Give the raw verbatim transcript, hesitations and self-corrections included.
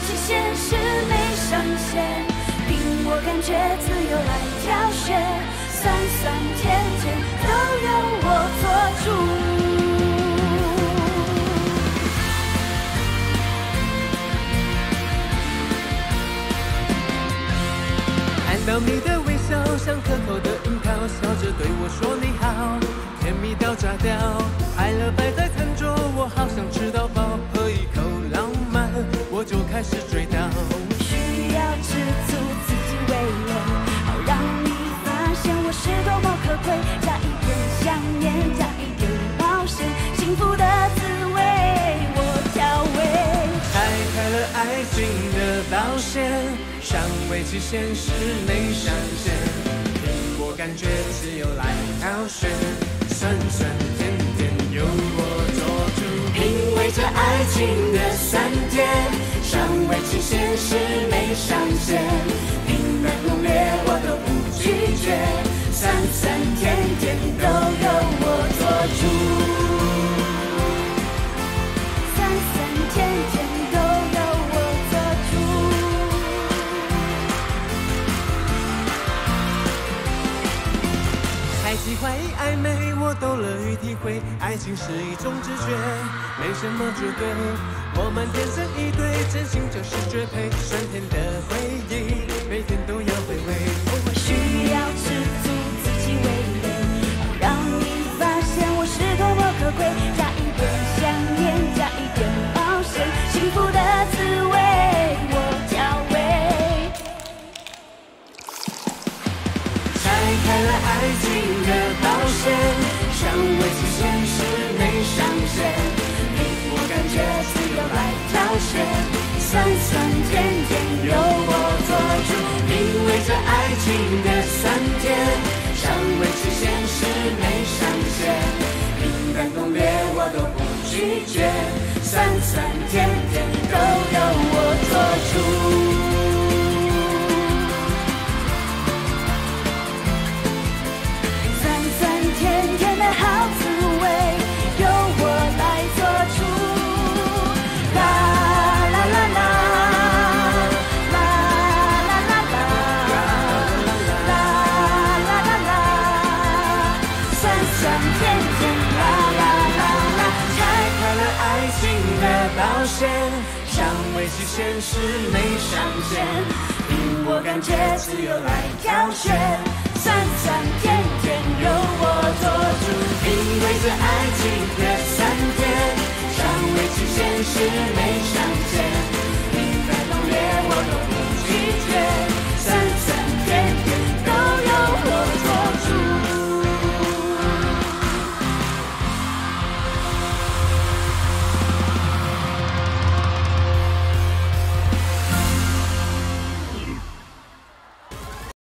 期限是没上限，凭我感觉自由来挑选，酸酸甜甜都由我做主。 看到你的微笑，像可口的樱桃，笑着对我说你好，甜蜜到炸掉，快乐摆在餐桌，我好想吃到饱，喝一口浪漫，我就开始追到。 需要知足，自己为人，好让你发现我是多么可贵，加一点想念，加一点冒险，幸福的滋味我调味。 拆开了爱情的保险，尚未期限是没上限，凭我感觉自由来挑选，酸酸甜甜由我做主， 品味着爱情的酸甜，尚未期限是没上限，平淡浓烈我都不拒绝，酸酸甜甜都由我做主，酸酸甜甜都由我做主。 猜忌怀疑暧昧我都乐于体会，爱情是一种直觉，没什么绝对，我们天生一对，真心就是绝配，酸甜的回忆每天都要回味。 我需要知足，自己为人，好让你发现我是多么可贵，加一点想念，加一点冒险，幸福的滋味我调味。 拆开了爱情的保险，尚未期限是没上限，凭我感觉自由来挑选，酸酸甜甜由我做主，品味着爱情的酸甜，尚未期限是没上限，平淡浓烈我都不拒绝，酸酸甜甜都由我做主。 甜甜的好滋味，由我来做主。啦啦啦啦，啦啦啦啦，啦啦啦啦，酸酸甜甜，啦啦啦啦。 拆开了爱情的保险，尚未期限是没上限，凭我感觉自由来挑选，酸酸甜甜由我做主，品味着爱情的酸甜，尚未期限是没上限。